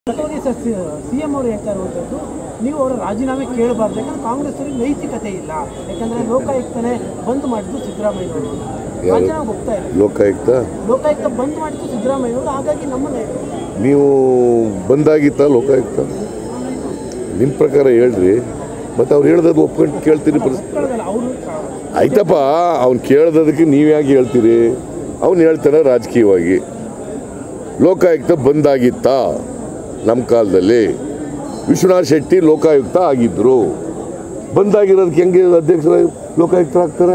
CM ಅವರು ಹೇಳ್ತಾ ಇರುವಂಥದ್ದು ನೀವು ಅವರ ರಾಜೀನಾಮೆ ಕೇಳಬಾರ್ದು, ಯಾಕಂದ್ರೆ ಕಾಂಗ್ರೆಸ್ ಅವರಿಗೆ ನೈತಿಕತೆ ಇಲ್ಲ, ಯಾಕಂದ್ರೆ ಲೋಕಾಯುಕ್ತನೇ ಬಂದ್ ಮಾಡಿದ್ದು ಸಿದ್ದರಾಮಯ್ಯ ಅವರು ರಾಜೀನಾಮೆ ಹೋಗ್ತಾ ಇಲ್ಲ. ಲೋಕಾಯುಕ್ತ ಬಂದ್ ಮಾಡಿದ್ದು ಸಿದ್ದರಾಮಯ್ಯ ಅವರು, ಹಾಗಾಗಿ ನಮ್ಮನ್ನೇ ನೀವು ಬಂದಾಗಿತ್ತ ಲೋಕಾಯುಕ್ತ ನಿಮ್ಮ ಪ್ರಕಾರ ಹೇಳ್ರಿ, ಮತ್ತು ಅವ್ರು ಹೇಳ್ದದ್ದು ಒಪ್ಕೊಂಡು ಕೇಳ್ತೀರಿ. ಆಯ್ತಪ್ಪ, ಅವ್ನು ಕೇಳ್ದದಕ್ಕೆ ನೀವು ಯಾಕೆ ಹೇಳ್ತೀರಿ? ಅವ್ನು ಹೇಳ್ತಾನೆ ರಾಜಕೀಯವಾಗಿ. ಲೋಕಾಯುಕ್ತ ಬಂದಾಗಿತ್ತ ನಮ್ಮ ಕಾಲದಲ್ಲಿ? ವಿಶ್ವನಾಥ್ ಶೆಟ್ಟಿ ಲೋಕಾಯುಕ್ತ ಆಗಿದ್ರು. ಬಂದಾಗಿರೋದಕ್ಕೆ ಹೆಂಗೆ ಅಧ್ಯಕ್ಷರ ಲೋಕಾಯುಕ್ತ ಆಗ್ತಾರೆ?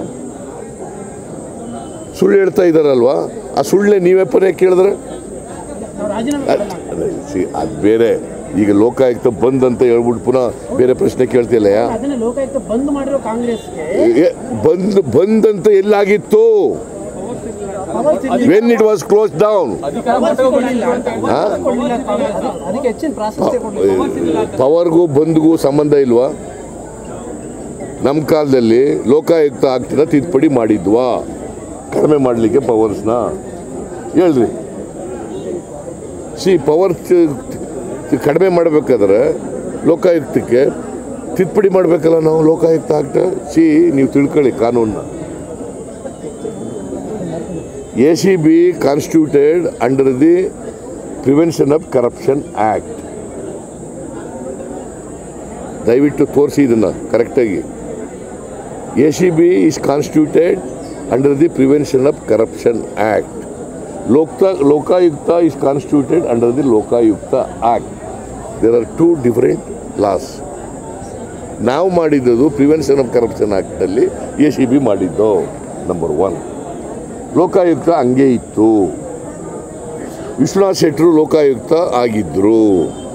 ಸುಳ್ಳು ಹೇಳ್ತಾ ಇದ್ದಾರಲ್ವಾ? ಆ ಸುಳ್ಳೇ ನೀವೇ ಪರ್ಯ ಕೇಳಿದ್ರೆ ಅದು ಬೇರೆ. ಈಗ ಲೋಕಾಯುಕ್ತ ಬಂದಂತ ಹೇಳ್ಬಿಟ್ಟು ಪುನಃ ಬೇರೆ ಪ್ರಶ್ನೆ ಕೇಳ್ತಿಲ್ಲಯ್ಯ. ಬಂದಂತ ಎಲ್ಲಾಗಿತ್ತು? When it was close down. ಪವರ್ಗೂ ಬಂದ್ಗೂ ಸಂಬಂಧ ಇಲ್ವಾ? ನಮ್ಮ ಕಾಲದಲ್ಲಿ ಲೋಕಾಯುಕ್ತ ಆಗ್ತಿರ ತಿದ್ದುಪಡಿ ಮಾಡಿದ್ವಾ ಕಡಿಮೆ ಮಾಡಲಿಕ್ಕೆ ಪವರ್ಸ್ನ? ಹೇಳ್ರಿ. ಪವರ್ ಕಡಿಮೆ ಮಾಡಬೇಕಾದ್ರೆ ಲೋಕಾಯುಕ್ತಕ್ಕೆ ತಿದ್ದುಪಡಿ ಮಾಡಬೇಕಲ್ಲ ನಾವು. ಲೋಕಾಯುಕ್ತ ಆಗ್ತಾ ನೀವು ತಿಳ್ಕೊಳ್ಳಿ ಕಾನೂನನ್ನ. ACB constituted under the Prevention of Corruption Act. ದಯವಿಟ್ಟು ತೋರಿಸಿ ಇದನ್ನು ಕರೆಕ್ಟಾಗಿ. ACB is constituted under the Prevention of Corruption Act. Lokayukta is constituted under the Lokayukta Act. There are two different laws. ನಾವು ಮಾಡಿದ್ದು ಪ್ರಿವೆನ್ಷನ್ ಆಫ್ ಕರಪ್ಷನ್ ಆ್ಯಕ್ಟಲ್ಲಿ ACB ಮಾಡಿದ್ದು number 1. Lokayukta ಹಂಗೆ ಇತ್ತು. ವಿಶ್ವನಾಥ್ ಶೆಟ್ಟರು ಲೋಕಾಯುಕ್ತ ಆಗಿದ್ದರು.